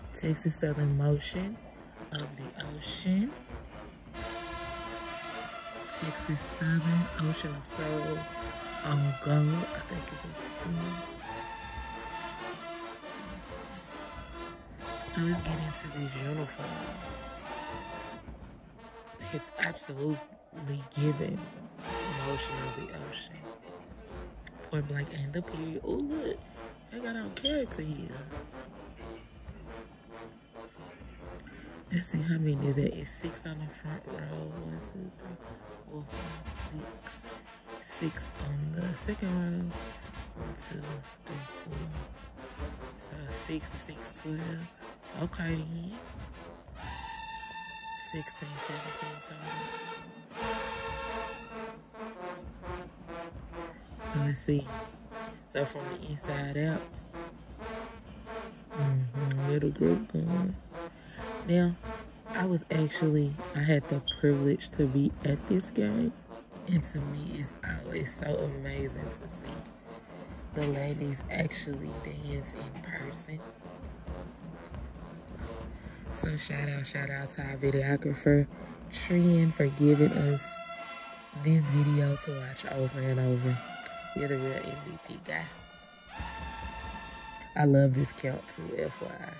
Texas Southern Motion of the Ocean. Texas Southern Ocean of Soul on Go, I think it's a thing. Now let's get into this uniform. It's absolutely given Motion of the Ocean. Point blank and the period. Oh look, I got on character heels. Let's see how many is that. It's 6 on the front row. 1, 2, 3, 4, 5, 6. 6 on the second row. 1, 2, 3, 4. So 6 and 6, 12. Okay then. 16, 17 total. So let's see. So from the inside out. Little group going. Now, I had the privilege to be at this game. And to me, it's always so amazing to see the ladies actually dance in person. So shout out to our videographer, Trent, for giving us this video to watch over and over. You're the real MVP guy. I love this count too, FYI.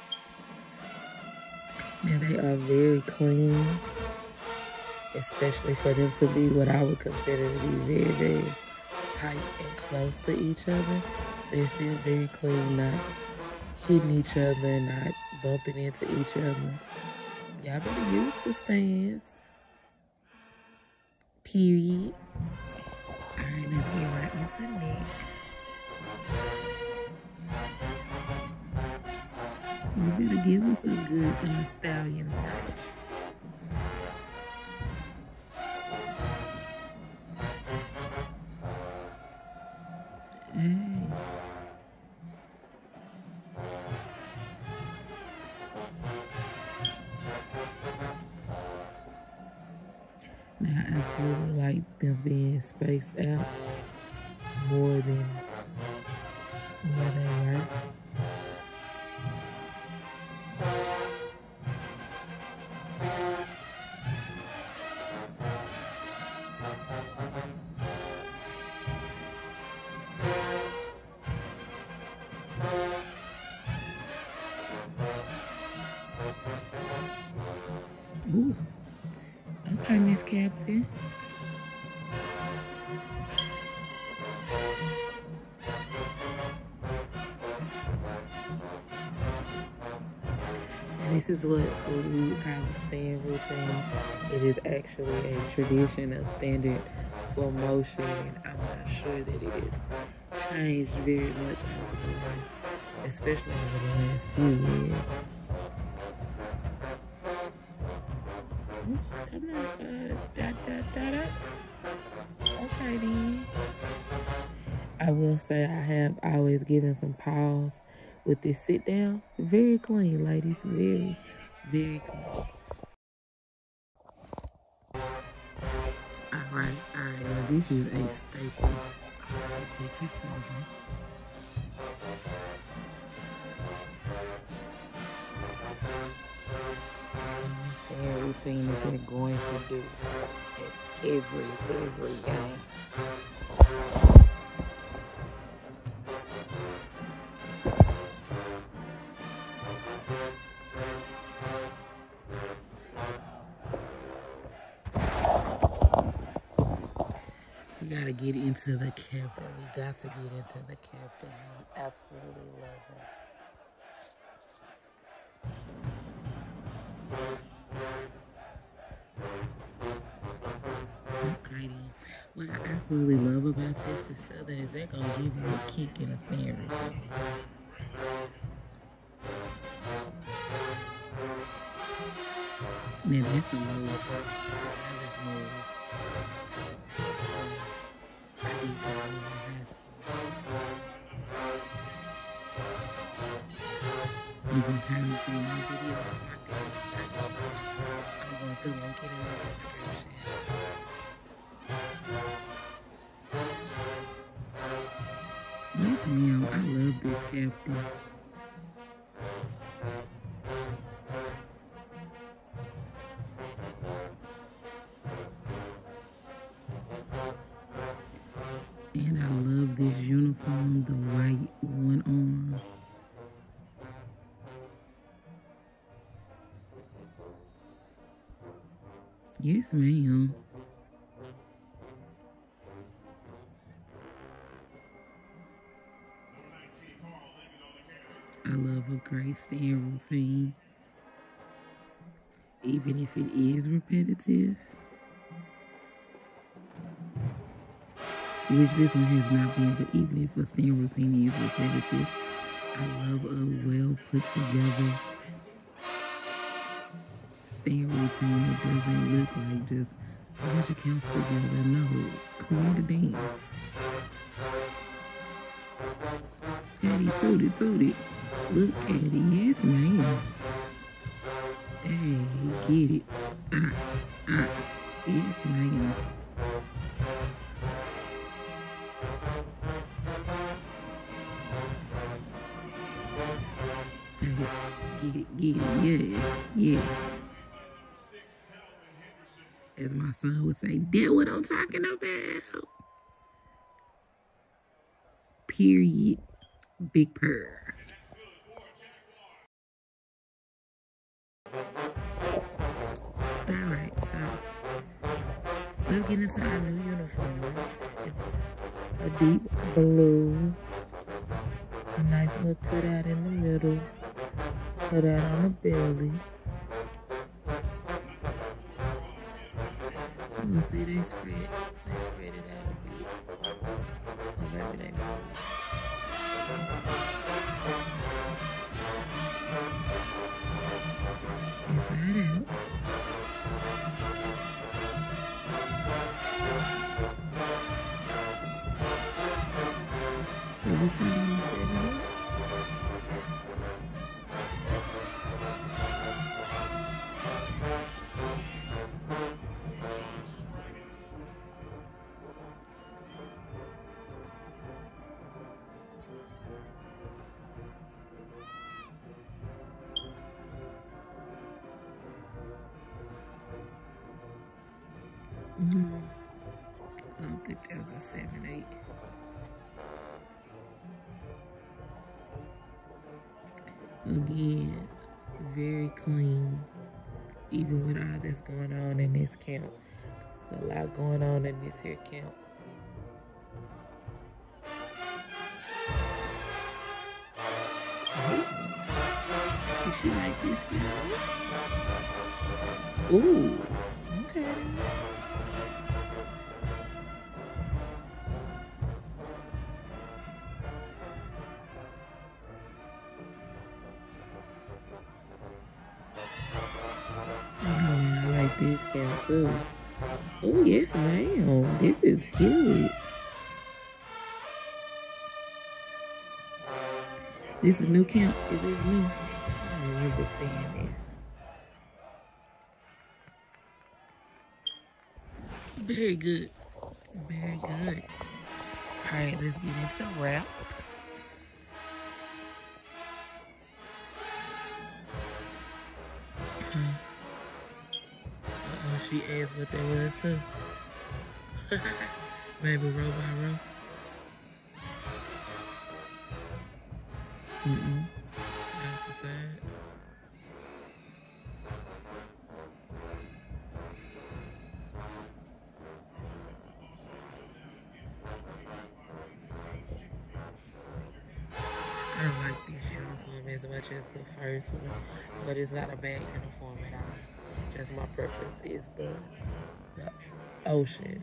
Now they are very clean, especially for them to be what I would consider to be very, very tight and close to each other. They're still very clean, not hitting each other, not bumping into each other. Y'all better use the stands. Period. Alright, let's get right into neck. You better give us a good stallion part. Hey. Now, I absolutely like them being spaced out more than where they were. Ooh. Okay, Miss Captain. And this is what we would call a stand routine. It is actually a tradition, a standard for motion. I'm not sure that it has changed very much over the last, especially over the last few years. Come on, Okay then. I will say I have always given some pause with this sit down. Very clean, ladies. Very, very clean. Alright. Now this is a staple of Texas Southern. Stand routine that they're going to do at every game. We gotta get into the captain. We got to get into the captain. I absolutely love her. Okay then. What I absolutely love about Texas Southern is they're gonna give you a kick and a sandwich. Now that's a move. That's a move. I did that in high school. You can probably see my video on my dad. I'm going to link it in the description. Yes, ma'am. I love this captain. his uniform, the white one arm. Yes, ma'am. I love a great stand routine. Even if it is repetitive. Which this one has not been, but even if a stand routine is repetitive, I love a well put together stand routine that doesn't look like just a bunch of counts together. No, create a dance. Caddy, toot it. Look, Caddy, yes, ma'am. Hey, get it. Yes, ma'am. Get it, yeah. As my son would say, that's what I'm talking about. Period. Big purr. Alright, so let's get into our new uniform. It's a deep blue, a nice little cutout in the middle, cutout on the belly. You see they spread it out a bit. Or maybe they move. Inside out. So we start on the 7. I don't think that was a 7-8. Again, very clean, even with all that's going on in this camp. There's a lot going on in this here camp. You should like this, y'all. Ooh, okay. This count too. Oh yes, ma'am. This is cute. This is new count. Is this new? I remember seeing this. Very good. Very good. Alright, let's get into wrap. She asked what that was too. Maybe row by row. Side to side. I don't like this uniform as much as the first one, but it's not a bad uniform at all. Just my preference is the ocean.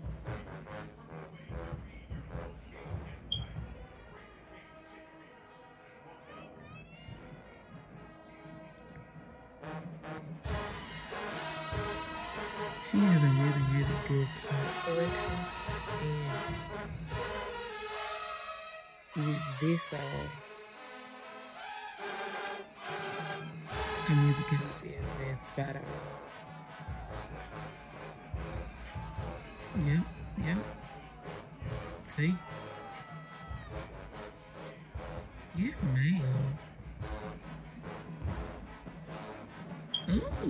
She has a really good camp selection, and with this on, her musicality has been spot on. Yep. See? Yes, ma'am. Ooh.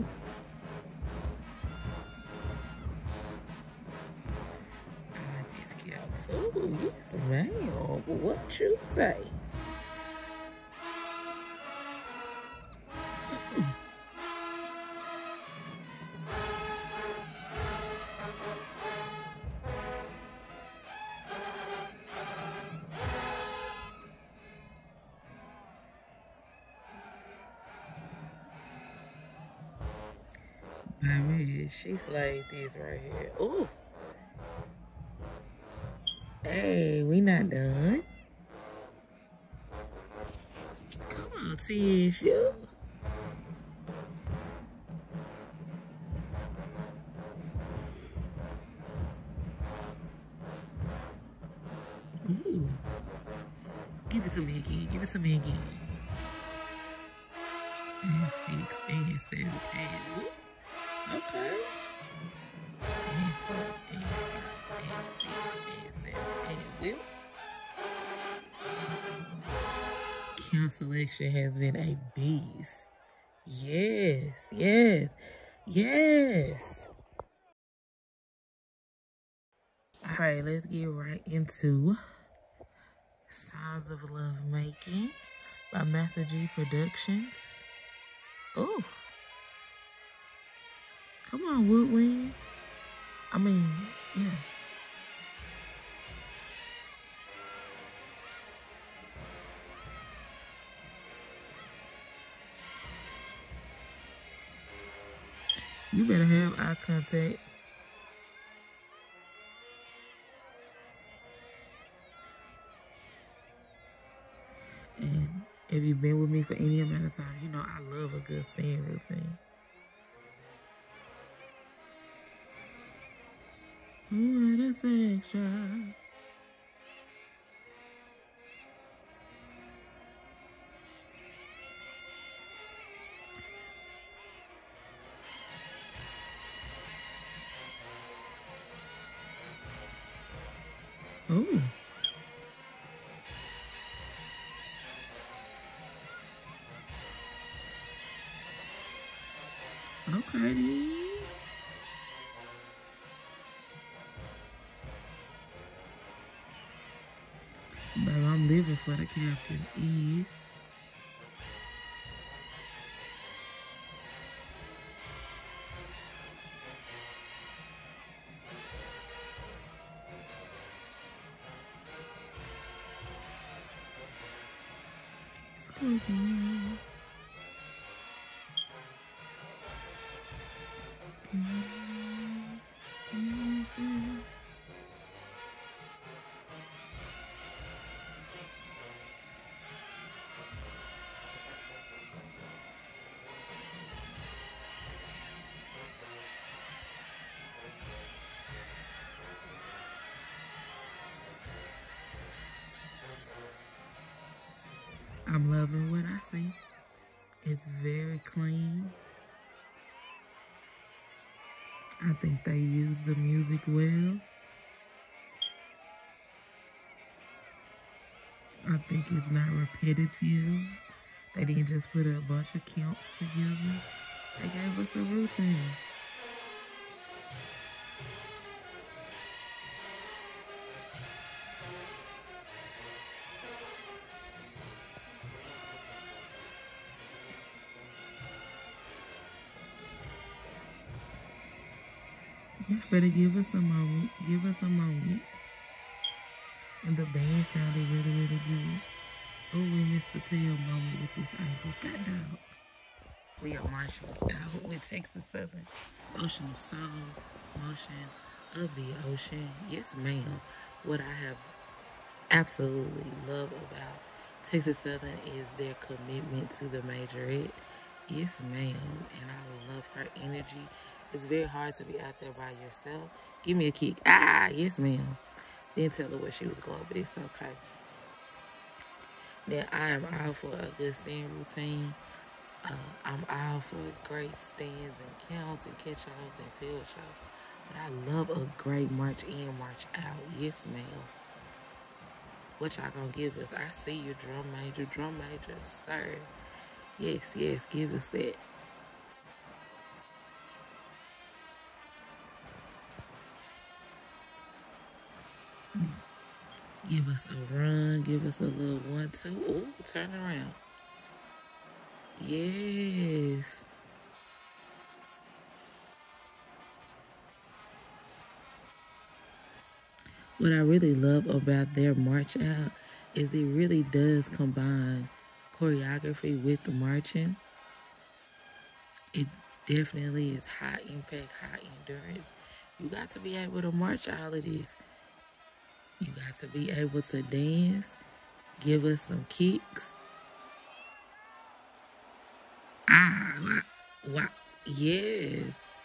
I like these counts. Ooh. Oh, yes, ma'am. What you say? Baby, she slayed this right here. Ooh. Hey, we not done. Come on, Tisha. Ooh. Give it to me again. Give it to me again. And 6, and 7, and whoop. Okay. And 4, and 5, and 6, and 7, and whoop. Count selection has been a beast. Yes, yes, yes. All right, let's get right into Sounds of Love Making by Master G Productions. Oh, come on, Woodwinds. I mean, yeah. You better have eye contact. And if you've been with me for any amount of time, you know I love a good stand routine. Ooh, that's extra. Ooh. Okay, then. But I'm living for the captain is. Scorpion. I'm loving what I see. It's very clean. I think they use the music well. I think it's not repetitive. They didn't just put a bunch of counts together. They gave us a routine. You better give us a moment. Give us a moment. And the band sounded really, really good. Oh, we missed the tail moment with this angle. God dog. We are marching out with Texas Southern. Ocean of Soul, Motion of the Ocean. Yes, ma'am. What I have absolutely loved about Texas Southern is their commitment to the majorette. Yes, ma'am. And I love her energy. It's very hard to be out there by yourself. Give me a kick. Ah, yes, ma'am. Didn't tell her where she was going, but it's okay. Then I am all for a good stand routine. I'm all for great stands and counts and catch-alls and field shows. But I love a great march in, march out. Yes, ma'am. What y'all gonna give us? I see you, drum major, sir. Yes, yes, give us that. Give us a run. Give us a little 1-2. Ooh, turn around. Yes. What I really love about their march out is it really does combine choreography with the marching. It definitely is high impact, high endurance. You got to be able to march all of this. You got to be able to dance, give us some kicks. Ah, wow, yes.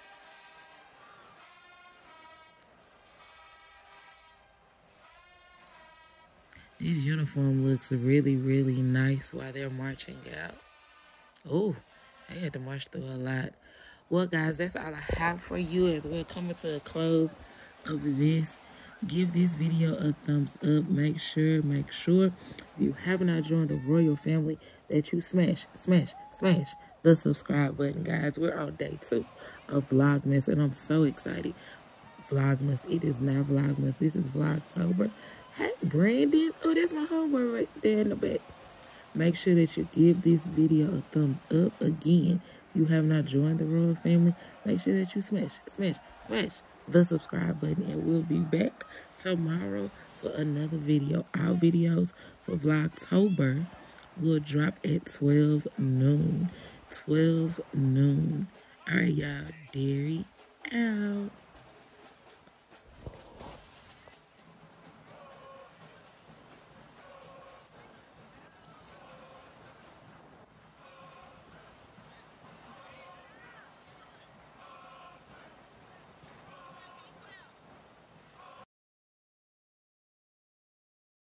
This uniform looks really, really nice while they're marching out. Oh, they had to march through a lot. Well, guys, that's all I have for you as we're coming to the close of this. Give this video a thumbs up. Make sure if you have not joined the royal family that you smash the subscribe button, guys. We're on day 2 of Vlogmas, and I'm so excited. Vlogmas. It is not Vlogmas. This is Vlogtober. Hey, Brandon. Oh, that's my homeboy right there in the back. Make sure that you give this video a thumbs up. Again, if you have not joined the royal family, make sure that you smash the subscribe button. And we'll be back tomorrow for another video. Our videos for Vlogtober will drop at 12 noon. 12 noon. All right, y'all. Derry out.